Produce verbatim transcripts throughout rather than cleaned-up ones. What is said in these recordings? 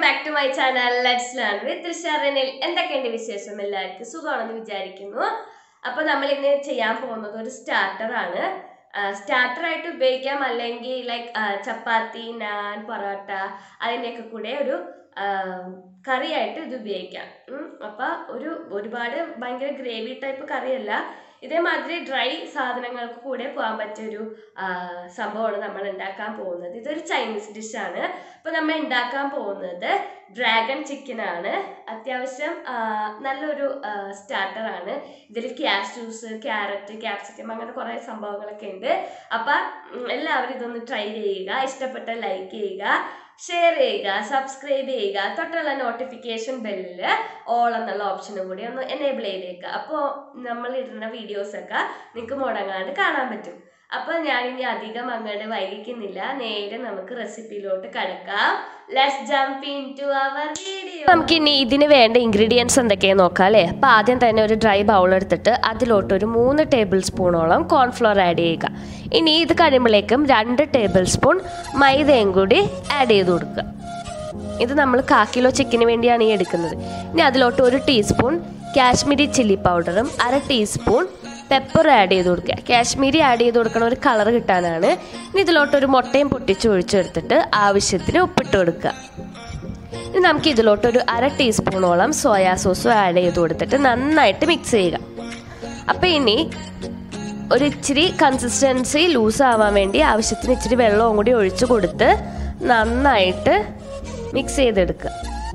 back to my channel. Let's learn with Drishya, renil. എന്തൊക്കെയുണ്ട് വിശേഷം? എല്ലാവർക്കും സുഖമാണെന്ന് വിചാരിക്കുന്നു. അപ്പോൾ നമ്മൾ ഇന്ന് ചെയ്യാൻ പോകുന്നത് ഒരു സ്റ്റാർട്ടർ ആണ്. സ്റ്റാർട്ടർ ആയിട്ട് ഉപയോഗിക്കാം, അല്ലെങ്കിൽ ലൈക്ക് ചപ്പാത്തി, നാൻ, പൊറോട്ട അതിൻ്റെയൊക്കെ കൂടെ ഒരു കറിയായിട്ട് ഇത് ഉപയോഗിക്കാം. അപ്പോൾ ഒരു ഒരുപാട് ഭയങ്കര ഗ്രേവി ടൈപ്പ് കറിയല്ല, ഇതേമാതിരി ഡ്രൈ സാധനങ്ങൾക്ക് കൂടെ പോകാൻ പറ്റിയൊരു സംഭവമാണ് നമ്മൾ ഉണ്ടാക്കാൻ പോകുന്നത്. ഇതൊരു ചൈനീസ് ഡിഷാണ്. അപ്പോൾ നമ്മൾ ഉണ്ടാക്കാൻ പോകുന്നത് ഡ്രാഗൺ ചിക്കനാണ്. അത്യാവശ്യം നല്ലൊരു സ്റ്റാർട്ടറാണ്. ഇതിൽ ക്യാഷ്യൂസ്, ക്യാരറ്റ്, ക്യാപ്സിക്കം അങ്ങനെ കുറേ സംഭവങ്ങളൊക്കെ ഉണ്ട്. അപ്പം എല്ലാവരും ഇതൊന്ന് ട്രൈ ചെയ്യുക. ഇഷ്ടപ്പെട്ട ലൈക്ക് ചെയ്യുക, ഷെയർ ചെയ്യുക, സബ്സ്ക്രൈബ് ചെയ്യുക. തൊട്ടുള്ള നോട്ടിഫിക്കേഷൻ ബെല്ലിൽ ഓൾ എന്നുള്ള ഓപ്ഷനും കൂടി ഒന്ന് എനേബിൾ ചെയ്തേക്കുക. അപ്പോൾ നമ്മൾ ഇടുന്ന വീഡിയോസൊക്കെ നിങ്ങൾക്ക് മുടങ്ങാണ്ട് കാണാൻ പറ്റും. അപ്പോൾ ഞാനിനി അധികം അങ്ങോട്ട് വൈകിക്കുന്നില്ല, നേരെ നമുക്ക് റെസിപ്പിയിലോട്ട് കടക്കാം. Let's jump into our video. നമുക്കിനി ഇതിന് വേണ്ട ഇൻഗ്രീഡിയൻസ് എന്തൊക്കെയാണെന്ന് നോക്കാം അല്ലേ. അപ്പോൾ ആദ്യം തന്നെ ഒരു ഡ്രൈ ബൗൾ എടുത്തിട്ട് അതിലോട്ട് ഒരു മൂന്ന് ടേബിൾ സ്പൂണോളം കോൺഫ്ലോർ ആഡ് ചെയ്യുക. ഇനി ഇത് കഴിയുമ്പോഴേക്കും രണ്ട് ടേബിൾ സ്പൂൺ മൈദയും കൂടി ആഡ് ചെയ്ത് കൊടുക്കുക. ഇത് നമ്മൾ കാ കിലോ ചിക്കന് വേണ്ടിയാണ് ഈ എടുക്കുന്നത്. ഇനി അതിലോട്ട് ഒരു ടീസ്പൂൺ കാശ്മീരി ചില്ലി പൗഡറും അര ടീസ്പൂൺ പെപ്പർ ആഡ് ചെയ്ത് കൊടുക്കുക. കാശ്മീരി ആഡ് ചെയ്ത് കൊടുക്കണ ഒരു കളർ കിട്ടാനാണ്. ഇനി ഇതിലോട്ട് ഒരു മുട്ടയും പൊട്ടിച്ച് ഒഴിച്ചെടുത്തിട്ട് ആവശ്യത്തിന് ഉപ്പിട്ട് കൊടുക്കുക. ഇനി നമുക്ക് ഇതിലോട്ട് ഒരു അര ടീസ്പൂണോളം സോയാ സോസും ആഡ് ചെയ്ത് കൊടുത്തിട്ട് നന്നായിട്ട് മിക്സ് ചെയ്യുക. അപ്പോൾ ഇനി ഒരു ഇച്ചിരി കൺസിസ്റ്റൻസി ലൂസ് ആവാൻ വേണ്ടി ആവശ്യത്തിന് ഇച്ചിരി വെള്ളവും കൂടി ഒഴിച്ച് കൊടുത്ത് നന്നായിട്ട് മിക്സ് ചെയ്തെടുക്കുക.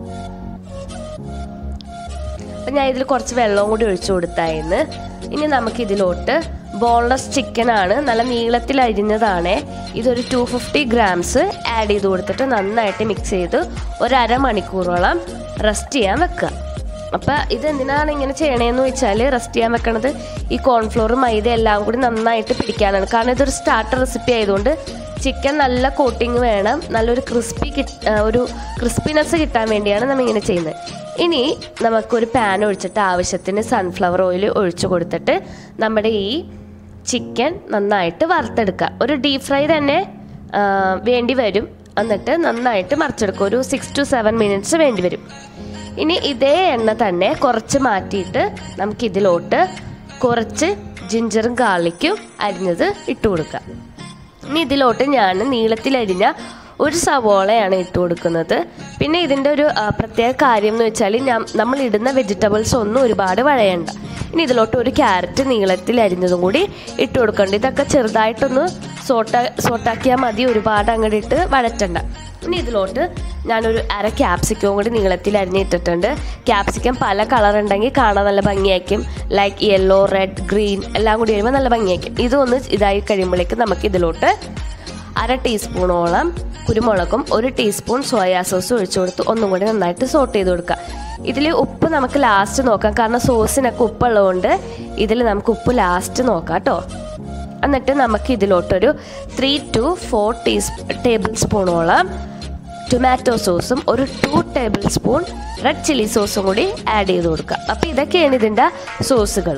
അപ്പം ഞാൻ ഇതിൽ കുറച്ച് വെള്ളവും കൂടി ഒഴിച്ചു കൊടുത്തായിരുന്നു. ഇനി നമുക്കിതിലോട്ട് ബോൺലെസ് ചിക്കനാണ്, നല്ല നീളത്തിൽ അരിഞ്ഞതാണ്. ഇതൊരു ടു ഫിഫ്റ്റി ഗ്രാംസ് ആഡ് ചെയ്ത് കൊടുത്തിട്ട് നന്നായിട്ട് മിക്സ് ചെയ്ത് ഒരു അരമണിക്കൂറോളം റെസ്റ്റ് ചെയ്യാൻ വെക്കുക. അപ്പം ഇതെന്തിനാണ് ഇങ്ങനെ ചെയ്യണതെന്ന് വെച്ചാൽ, റെസ്റ്റ് ചെയ്യാൻ വെക്കണത് ഈ കോൺഫ്ലോർ മൈദ എല്ലാം കൂടി നന്നായിട്ട് പിടിക്കാനാണ്. കാരണം ഇതൊരു സ്റ്റാർട്ടർ റെസിപ്പി ആയതുകൊണ്ട് ചിക്കൻ നല്ല കോട്ടിങ് വേണം, നല്ലൊരു ക്രിസ്പി കിട്ട ഒരു ക്രിസ്പിനെസ് കിട്ടാൻ വേണ്ടിയാണ് നമ്മൾ ഇങ്ങനെ ചെയ്യുന്നത്. ഇനി നമുക്കൊരു പാൻ ഒഴിച്ചിട്ട് ആവശ്യത്തിന് സൺഫ്ലവർ ഓയിൽ ഒഴിച്ചു കൊടുത്തിട്ട് നമ്മുടെ ഈ ചിക്കൻ നന്നായിട്ട് വറുത്തെടുക്കുക. ഒരു ഡീപ് ഫ്രൈ തന്നെ വേണ്ടി വരും. എന്നിട്ട് നന്നായിട്ട് മറിച്ചെടുക്കുക. ഒരു സിക്സ് ടു സെവൻ മിനിറ്റ്സ് വേണ്ടി വരും. ഇനി ഇതേ എണ്ണ തന്നെ കുറച്ച് മാറ്റിയിട്ട് നമുക്കിതിലോട്ട് കുറച്ച് ജിഞ്ചറും ഗാർലിക്കും അരിഞ്ഞത് ഇട്ട് കൊടുക്കുക. ഇനി ഇതിലോട്ട് ഞാൻ നീളത്തിലരിഞ്ഞ ഒരു സവോളയാണ് ഇട്ട് കൊടുക്കുന്നത്. പിന്നെ ഇതിൻ്റെ ഒരു പ്രത്യേക കാര്യം എന്ന് വെച്ചാൽ, ഞാൻ നമ്മൾ ഇടുന്ന വെജിറ്റബിൾസ് ഒന്നും ഒരുപാട് വഴയണ്ട. ഇനി ഇതിലോട്ട് ഒരു ക്യാരറ്റ് നീളത്തിൽ അരിഞ്ഞതും കൂടി ഇട്ട് കൊടുക്കണ്ട. ഇതൊക്കെ ചെറുതായിട്ടൊന്ന് സോട്ട സോട്ടാക്കിയാൽ മതി, ഒരുപാട് അങ്ങോട്ട് ഇട്ട് വഴറ്റണ്ട. ഇനി ഇതിലോട്ട് ഞാനൊരു അര ക്യാപ്സിക്കവും കൂടി നീളത്തിൽ അരിഞ്ഞിട്ടിട്ടുണ്ട്. ക്യാപ്സിക്കം പല കളർ ഉണ്ടെങ്കിൽ കാണാൻ നല്ല ഭംഗിയായിരിക്കും. ലൈക്ക് യെല്ലോ, റെഡ്, ഗ്രീൻ എല്ലാം കൂടി വരുമ്പോൾ നല്ല ഭംഗിയായിരിക്കും. ഇതൊന്ന് ഇതായി കഴിയുമ്പോഴേക്ക് നമുക്ക് ഇതിലോട്ട് അര ടീസ്പൂണോളം കുരുമുളകും ഒരു ടീസ്പൂൺ സോയാ സോസും ഒഴിച്ചു കൊടുത്ത് ഒന്നും കൂടി നന്നായിട്ട് സോട്ട് ചെയ്ത് കൊടുക്കുക. ഇതിൽ ഉപ്പ് നമുക്ക് ലാസ്റ്റ് നോക്കാം, കാരണം സോസിനൊക്കെ ഉപ്പുള്ളതുകൊണ്ട് ഇതിൽ നമുക്ക് ഉപ്പ് ലാസ്റ്റ് നോക്കാം കേട്ടോ. എന്നിട്ട് നമുക്ക് ഇതിലോട്ടൊരു ത്രീ ടു ഫോർ ടീസ് ടേബിൾ സ്പൂണോളം ടൊമാറ്റോ സോസും ഒരു two tablespoon red chilli സോസും കൂടി ആഡ് ചെയ്ത് കൊടുക്കുക. അപ്പോൾ ഇതൊക്കെയാണ് ഇതിൻ്റെ സോസുകൾ.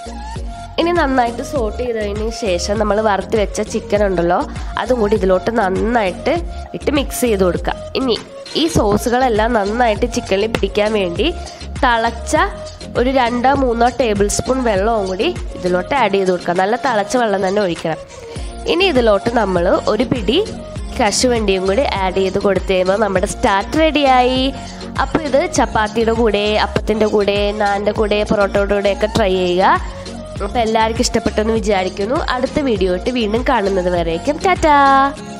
ഇനി നന്നായിട്ട് സോട്ട് ചെയ്തതിന് ശേഷം നമ്മൾ വറുത്ത് വെച്ച ചിക്കൻ ഉണ്ടല്ലോ, അതും കൂടി ഇതിലോട്ട് നന്നായിട്ട് ഇട്ട് മിക്സ് ചെയ്ത് കൊടുക്കുക. ഇനി ഈ സോസുകളെല്ലാം നന്നായിട്ട് ചിക്കനിൽ പിടിക്കാൻ വേണ്ടി തിളച്ച ഒരു രണ്ടോ മൂന്നോ ടേബിൾ സ്പൂൺ വെള്ളവും കൂടി ഇതിലോട്ട് ആഡ് ചെയ്ത് കൊടുക്കുക. നല്ല തിളച്ച വെള്ളം തന്നെ ഒഴിക്കണം. ഇനി ഇതിലോട്ട് നമ്മൾ ഒരു പിടി കശുവണ്ടിയും കൂടി ആഡ് ചെയ്ത് കൊടുത്തു കഴിയുമ്പോൾ നമ്മുടെ സ്റ്റാർട്ടർ റെഡിയായി. അപ്പോൾ ഇത് ചപ്പാത്തിയുടെ കൂടെ, അപ്പത്തിൻ്റെ കൂടെ, നാൻ്റെ കൂടെ, പൊറോട്ടയുടെ കൂടെയൊക്കെ ട്രൈ ചെയ്യുക. അപ്പോൾ എല്ലാവർക്കും ഇഷ്ടപ്പെട്ടെന്ന് വിചാരിക്കുന്നു. അടുത്ത വീഡിയോ ആയിട്ട് വീണ്ടും കാണുന്നത് വരേക്കും ടാറ്റാ.